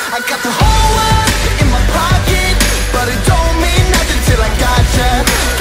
I got the whole world in my pocket, but it don't mean nothing till I got ya.